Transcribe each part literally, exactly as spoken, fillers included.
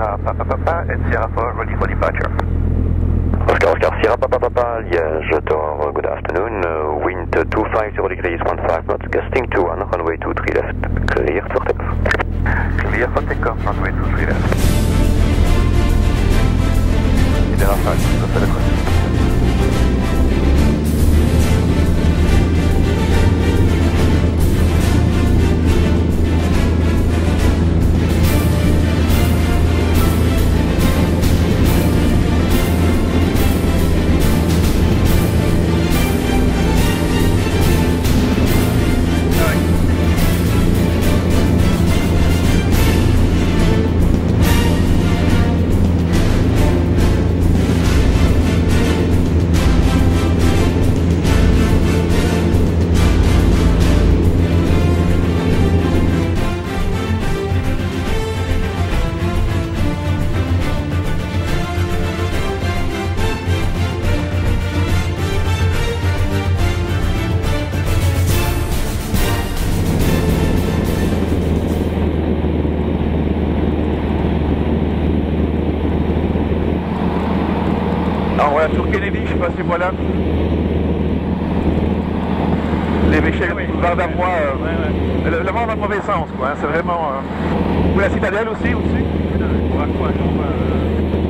Sierra Papa Papa and Sierra four ready for departure. Oscar Oscar Sierra Papa Papa, Liège Tower, good afternoon. Uh, wind two five zero degrees, one five knots, gusting to one, runway two three left. Clear for takeoff. Clear for takeoff, runway two three left. Sierra five, go for the cross. Alors voilà, sur Kennedy, je sais pas si voilà. Les Michel, oui, vers vers moi, euh, ouais, ouais. Le, le vent va dans le mauvais sens, quoi. Hein, c'est vraiment. Euh... Ou la citadelle aussi, au-dessus. On va quoi, on va, euh...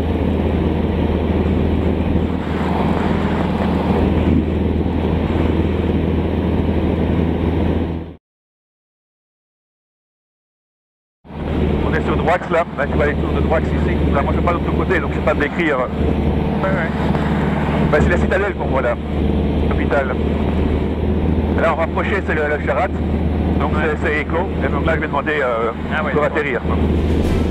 On est sur Droix là, là tu vois les tours de Droix ici. Là, moi je suis pas de l'autre côté, donc je ne sais pas te décrire. Ouais, ouais. Ben, c'est la citadelle qu'on voit là, l'hôpital. Là on va approcher, c'est le, le Charat, donc ouais. c'est écho, et donc là je vais demander euh, ah ouais, pour atterrir. Quoi.